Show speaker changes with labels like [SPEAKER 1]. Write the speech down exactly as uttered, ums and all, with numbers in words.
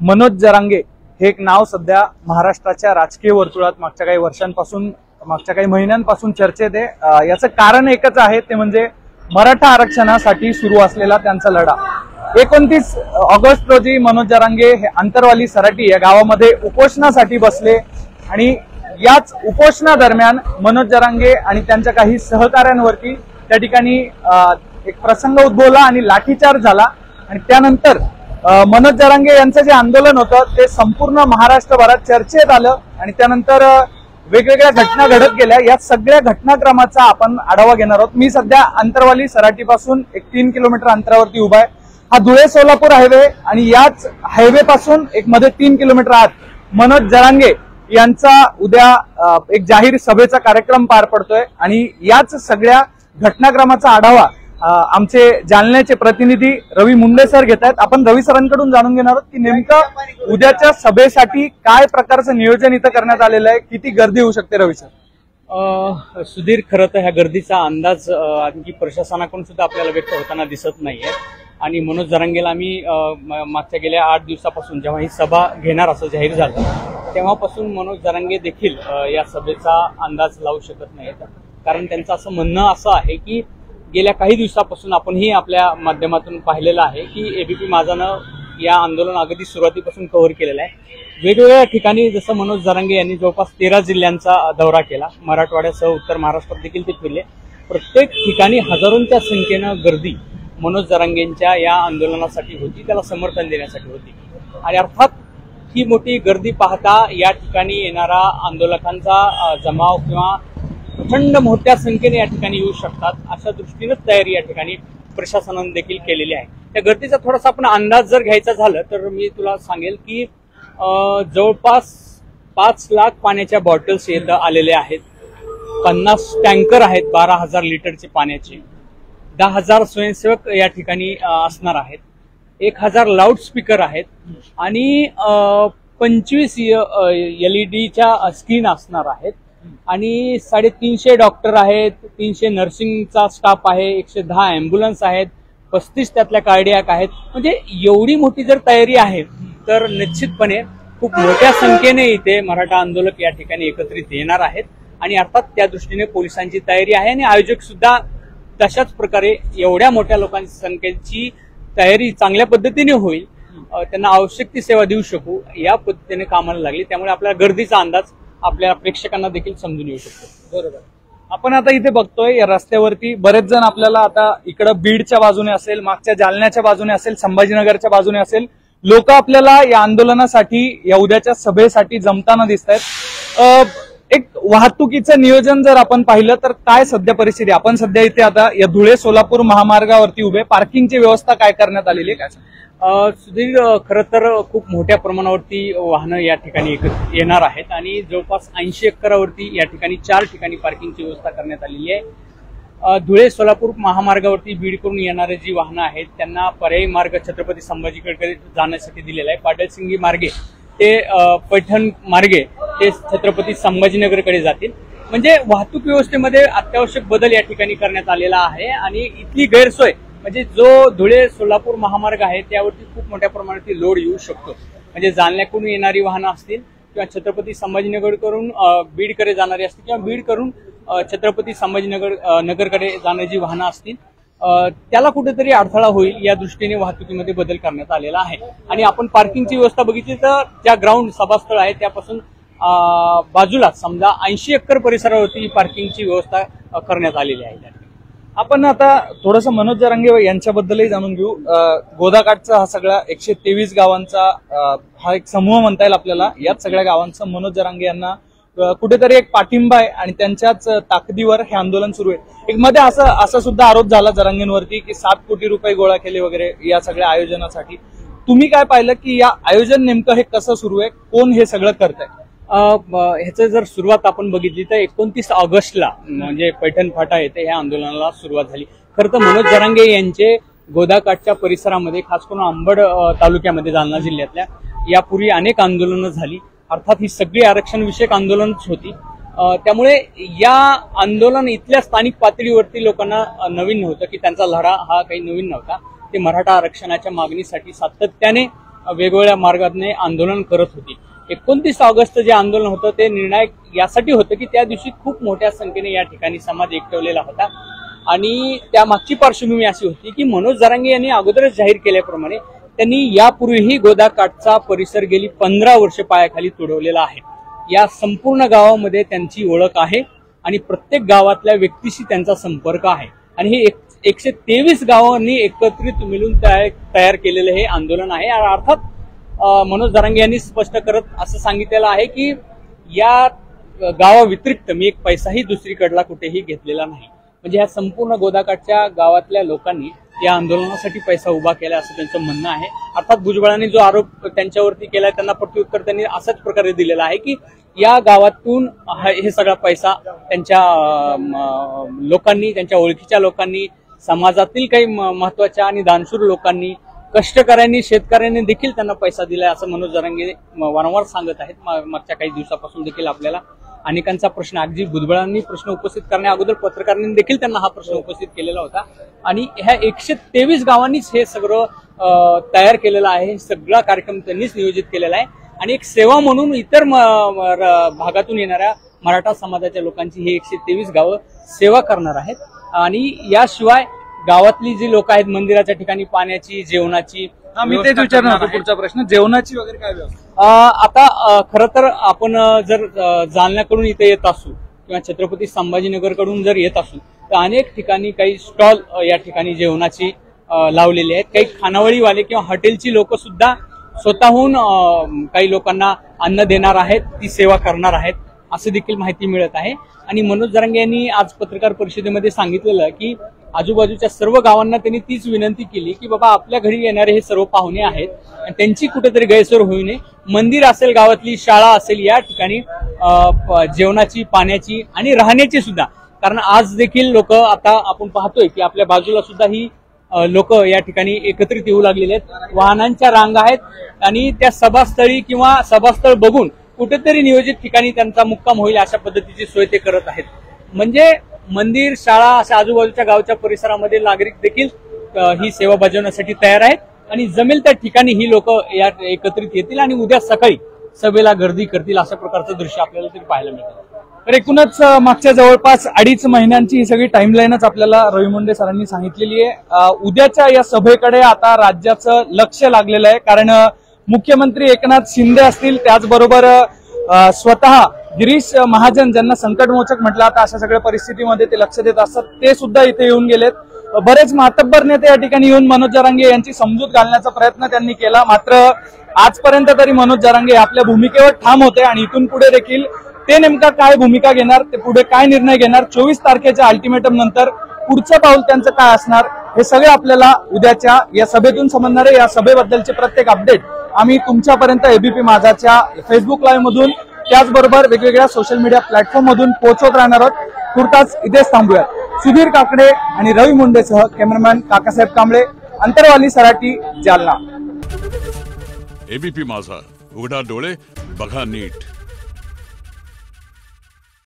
[SPEAKER 1] मनोज जरांगे हे एक नाव सध्या महाराष्ट्राच्या राजकीय वर्तुळात मागच्या काही वर्षांपासून मागच्या काही महिन्यांपासून चर्चेत आहे। याचं कारण एकच आहे, ते म्हणजे मराठा आरक्षणासाठी सुरू असलेला त्यांचा लढा। एकोणतीस ऑगस्ट रोजी मनोज जरांगे हे आंतरवाली सराटी या गावामध्ये उपोषणासाठी बसले आणि याच उपोषणादरम्यान मनोज जरांगे आणि त्यांच्या काही सहकाऱ्यांवरती त्या ठिकाणी एक प्रसंग उद्भवला आणि लाठीचार्ज झाला। आणि त्यानंतर मनोज जरांगे यांचं जे आंदोलन होतं ते संपूर्ण महाराष्ट्रभरात चर्चेत आलं आणि त्यानंतर वेगवेगळ्या घटना घडत गेल्या। या सगळ्या घटनाक्रमाचा आपण आढावा घेणार आहोत। मी सध्या आंतरवाली सराटीपासून एक तीन किलोमीटर अंतरावरती उभा आहे। हा धुळे सोलापूर हायवे आणि याच हायवे पासून एक मध्ये तीन किलोमीटर आत मनोज जरांगे यांचा उद्या एक जाहीर सभेचा कार्यक्रम पार पडतोय आणि याच सगळ्या घटनाक्रमाचा आढावा आमचे जालन्याचे प्रतिनिधी रवी मुंडे सर घेत आहेत। आपण रवी सरांकडून जाणून घेणार आहोत की नेमकं उद्याच्या सभेसाठी काय प्रकारचं नियोजन इथं करण्यात आलेलं आहे, किती गर्दी होऊ शकते। रवी सर,
[SPEAKER 2] सुधीर, खरं तर ह्या गर्दीचा अंदाज आणखी प्रशासनाकडून सुद्धा आपल्याला व्यक्त होताना दिसत नाहीये आणि मनोज जरांगेला आम्ही मागच्या गेल्या आठ दिवसापासून जेव्हा ही सभा घेणार असं जाहीर झालं तेव्हापासून मनोज जरांगे देखील या सभेचा अंदाज लावू शकत नाहीत, कारण त्यांचं असं म्हणणं असं आहे की गेल्या काही दिवसापासून आपणही आपल्या माध्यमातून पाहिलेलं आहे की एबीपी माझानं या आंदोलन अगदी सुरुवातीपासून कव्हर केलेलं आहे। वेगवेगळ्या ठिकाणी जसं मनोज जरांगे यांनी जवळपास तेरा जिल्ह्यांचा दौरा केला, मराठवाड्यासह उत्तर महाराष्ट्रात देखील ते फिरले। प्रत्येक ठिकाणी हजारोंच्या संख्येनं गर्दी मनोज जरांगेंच्या या आंदोलनासाठी होती, त्याला समर्थन देण्यासाठी होती। आणि अर्थात ही मोठी गर्दी पाहता या ठिकाणी येणारा आंदोलकांचा जमाव किंवा प्रचंड मोठ्या संख्येने या ठिकाणी येऊ शकतात अशा दृष्टीनेच तयारी या ठिकाणी प्रशासनाने देखील केलेली आहे। त्या गर्दीचा थोडासा आपण अंदाज जर घ्यायचा झाला तर मी तुला सांगेल की जवळपास पाच लाख पाण्याच्या बॉटल्स येतं आलेले आहेत, पन्नास टँकर आहेत बारा हजार लिटरचे पाण्याचे, दहा हजार स्वयंसेवक या ठिकाणी असणार आहेत, एक हजार लाऊडस्पीकर आहेत आणि पंचवीस एलईडीच्या स्क्रीन असणार आहेत आणि साडेतीनशे डॉक्टर आहेत, तीनशे नर्सिंगचा स्टाफ आहे, एकशे दहा अँब्युलन्स आहेत, पस्तीस त्यातल्या कार्डियाक आहेत। म्हणजे एवढी मोठी जर तयारी आहे तर निश्चितपणे खूप मोठ्या संख्येने इथे मराठा आंदोलक या ठिकाणी एकत्रित येणार आहेत आणि अर्थात त्या दृष्टीने पोलिसांची तयारी आहे आणि आयोजक सुद्धा तशाच प्रकारे एवढ्या मोठ्या लोकांची संख्येची तयारी चांगल्या पद्धतीने होईल, त्यांना आवश्यक ती सेवा देऊ शकू या पद्धतीने कामाला लागली। त्यामुळे आपल्या गर्दीचा अंदाज आपल्या प्रेक्षकांना देखील समजून येऊ शकतो।
[SPEAKER 1] बरोबर, आपण आता इथे बघतोय या रस्त्यावरती बरेच जण आपल्याला आता इकडं बीडच्या बाजूने असेल, मागच्या जालन्याच्या बाजूने असेल, संभाजीनगरच्या बाजूने असेल, लोक आपल्याला या आंदोलनासाठी या उद्याच्या सभेसाठी जमताना दिसत आहेत। एक वाहतुकीचं नियोजन जर आपण पाहिलं तर काय सध्या परिस्थिती, आपण सध्या इथे आता या धुळे सोलापूर महामार्गावरती उभे, पार्किंगची व्यवस्था काय करण्यात आलेली आहे काय?
[SPEAKER 2] सुधीर, खरं तर खूप मोठ्या प्रमाणावरती वाहनं या ठिकाणी येणार आहेत आणि जवळपास ऐंशी एकरावरती या ठिकाणी चार ठिकाणी पार्किंगची व्यवस्था करण्यात आलेली आहे। धुळे सोलापूर महामार्गावरती बीड करून येणारे जी वाहनं आहेत त्यांना पर्यायी मार्ग छत्रपती संभाजीकडे जाण्यासाठी दिलेला आहे। पाडळसिंगी मार्गे ते पैठण मार्गे ते छत्रपती संभाजीनगरकडे जातील। म्हणजे वाहतूक व्यवस्थेमध्ये अत्यावश्यक बदल या ठिकाणी करण्यात आलेला आहे आणि इथली गैरसोय म्हणजे जो धुळे सोलापूर महामार्ग आहे त्यावरती खूप मोठ्या प्रमाणात लोड येऊ शकतो। म्हणजे जालन्याकडून येणारी वाहनं असतील किंवा छत्रपती संभाजीनगर करून बीडकडे जाणारी असतील किंवा बीड करून छत्रपती संभाजीनगर नगरकडे जाणारी जी वाहनं असतील त्याला कुठेतरी अडथळा होईल या दृष्टीने वाहतुकीमध्ये बदल करण्यात आलेला आहे। आणि आपण पार्किंगची व्यवस्था बघितली तर ज्या ग्राउंड सभास्थळ आहे त्यापासून बाजूला समजा ऐंशी एकर परिसरावरती पार्किंगची व्यवस्था करण्यात आलेली आहे।
[SPEAKER 1] आपण आता थोडंसं मनोज जरांगे यांच्याबद्दलही जाणून घेऊ। गोदाकाठचा हा सगळा एकशे तेवीस गावांचा हा एक समूह म्हणता येईल आपल्याला, याच सगळ्या गावांचा मनोज जरांगे यांना कुठेतरी एक पाठिंबा आहे आणि त्यांच्याच ताकदीवर हे आंदोलन सुरू आहे। एक मध्ये असं असा सुद्धा आरोप झाला जरांगेंवरती की सात कोटी रुपये गोळा केले वगैरे या सगळ्या आयोजनासाठी। तुम्ही काय पाहिलं की या आयोजन नेमकं हे कसं सुरू आहे, कोण हे सगळं करतंय?
[SPEAKER 2] ह्याचं जर सुरुवात आपण बघितली तर एकोणतीस ऑगस्टला म्हणजे पैठण फाटा येथे ह्या आंदोलनाला सुरुवात झाली। खरं तर मनोज जरांगे यांचे गोदाकाठच्या परिसरामध्ये खास करून अंबड तालुक्यामध्ये जालना जिल्ह्यातल्या यापूर्वी अनेक आंदोलनं झाली, अर्थात ही सगळी आरक्षण विषयक आंदोलनच होती। त्यामुळे या आंदोलन इथल्या स्थानिक पातळीवरती लोकांना नवीन नव्हतं की त्यांचा लढा हा काही नवीन नव्हता। ते मराठा आरक्षणाच्या मागणीसाठी सातत्याने वेगवेगळ्या मार्गाने आंदोलन करत होती. एकोणतीस ऑगस्ट जे आंदोलन होतं ते निर्णायक यासाठी होतं की त्या दिवशी खूप मोठ्या संख्येने या ठिकाणी समाज एकवलेला होता आणि त्या मागची पार्श्वभूमी अशी होती की मनोज जरांगे यांनी अगोदरच जाहीर केल्याप्रमाणे त्यांनी यापूर्वीही गोदाकाठचा परिसर गेली पंधरा वर्ष पायाखाली तुडवलेला आहे. या संपूर्ण गावामध्ये त्यांची ओळख आहे आणि प्रत्येक गावातल्या व्यक्तीशी त्यांचा संपर्क आहे आणि हे एक एकशे तेवीस गावांनी एकत्रित मिळून तयार केलेलं हे आंदोलन आहे. अर्थात मनोज जरांगे यांनी स्पष्ट करत असं सांगितलेलं आहे की या गावाव्यतिरिक्त मी एक पैसाही दुसरीकडला कुठेही घेतलेला नाही. म्हणजे ह्या संपूर्ण गोदाकाठच्या गावातल्या लोकांनी या आंदोलनासाठी पैसा उभा केला असं त्यांचं म्हणणं आहे. अर्थात भुजबळांनी जो आरोप त्यांच्यावरती केलाय त्यांना प्रत्युत्तर त्यांनी अशाच प्रकारे दिलेला आहे की या गावातून हे सगळा पैसा त्यांच्या लोकांनी, त्यांच्या ओळखीच्या लोकांनी, समाजातील काही महत्वाच्या आणि दानशूर लोकांनी, कष्टकऱ्यांनी, शेतकऱ्यांनी देखील त्यांना पैसा दिलाय असं मनोज जरांगे वारंवार सांगत आहेत. मागच्या काही दिवसापासून देखील आपल्याला अनेकांचा प्रश्न, अगदी भुजबळांनी प्रश्न उपस्थित करण्या अगोदर पत्रकारांनी देखील त्यांना हा प्रश्न उपस्थित केलेला होता आणि ह्या एकशे तेवीस गावांनीच हे सगळं तयार केलेलं आहे. सगळा कार्यक्रम त्यांनीच नियोजित केलेला आहे आणि एक सेवा म्हणून इतर भागातून येणाऱ्या मराठा समाजाच्या लोकांची ही एकशे तेवीस गावं सेवा करणार आहेत. आणि याशिवाय गावातली जी लोक आहेत मंदिराच्या ठिकाणी पाण्याची, जेवणाची,
[SPEAKER 1] मी तेच विचारणार होतो पुढचा प्रश्न, जेवणाची वगैरे काय व्यवस्था?
[SPEAKER 2] आता खरं तर आपण जर जालन्याकडून इथे येत असू किंवा छत्रपती संभाजीनगर कडून जर येत असू तर अनेक ठिकाणी काही स्टॉल या ठिकाणी जेवणाची लावलेली आहेत. काही खानावळीवाले किंवा हॉटेलची लोक सुद्धा स्वतःहून काही लोकांना अन्न देणार आहेत, ती सेवा करणार आहेत असं देखील माहिती मिळत आहे. आणि मनोज जरांगे यांनी आज पत्रकार परिषदेमध्ये सांगितलेलं की आजूबाजूच्या सर्व गावांना त्यांनी तीच विनंती केली की बाबा आपल्या घरी येणारे हे सर्व पाहुणे आहेत आणि त्यांची कुठेतरी गैरसोय होऊ नये. मंदिर असेल, गावातली शाळा असेल, या ठिकाणी जेवणाची, पाण्याची आणि राहण्याची सुद्धा, कारण आज देखील लोक, आता आपण पाहतोय की आपल्या बाजूला सुद्धा ही लोक या ठिकाणी एकत्रित येऊ लागलेले आहेत. वाहनांच्या रांगा आहेत आणि त्या सभास्थळी किंवा सभास्थळ बघून कुठेतरी नियोजित ठिकाणी त्यांचा मुक्काम होईल अशा पद्धतीची सोय ते करत आहेत. म्हणजे मंदिर, शाळा अशा आजूबाजूच्या गावच्या परिसरामध्ये नागरिक देखील ही सेवा बजावण्यासाठी तयार आहेत आणि जमेल त्या ठिकाणी ही लोक या एकत्रित येतील आणि उद्या सकाळी सभेला गर्दी करतील अशा प्रकारचं दृश्य आपल्याला तरी पाहायला मिळतं.
[SPEAKER 1] तर एकूणच मागच्या जवळपास अडीच महिन्यांची ही सगळी टाइमलाईनच आपल्याला रवी मुंडे सरांनी सांगितलेली आहे. उद्याच्या या सभेकडे आता राज्याचं लक्ष लागलेलं आहे, कारण मुख्यमंत्री एकनाथ शिंदे असतील, त्याचबरोबर स्वतः गिरीश महाजन ज्यांना संकटमोचक म्हटलं आता अशा सगळ्या परिस्थितीमध्ये ते लक्ष देत असतात, ते सुद्धा इथे येऊन गेलेत. बरेच मातब्बर नेते या ठिकाणी येऊन मनोज जरांगे यांची समजूत घालण्याचा प्रयत्न त्यांनी केला. मात्र आजपर्यंत तरी मनोज जरांगे आपल्या भूमिकेवर ठाम होते आणि इथून पुढे देखील ते नेमका काय भूमिका घेणार, ते पुढे काय निर्णय घेणार, चोवीस तारखेच्या अल्टिमेटम नंतर पुढचं पाऊल त्यांचं काय असणार, हे सगळे आपल्याला उद्याच्या या सभेतून समजणार आहे. या सभेबद्दलचे प्रत्येक अपडेट आम्ही तुमच्यापर्यंत एबीपी माझाच्या फेसबुक लाईव्ह मधून, त्याचबरोबर वेगवेगळ्या सोशल मीडिया प्लॅटफॉर्म मधून पोहोचवत राहणार आहोत. तुर्तास इथेच थांबूयात. सुधीर काकडे आणि रवी मुंडेसह कॅमेरामॅन काकासाहेब कांबळे, अंतरवाली, सराटी, जालना.
[SPEAKER 3] एबीपी माझा, उघडा डोळे बघा नीट.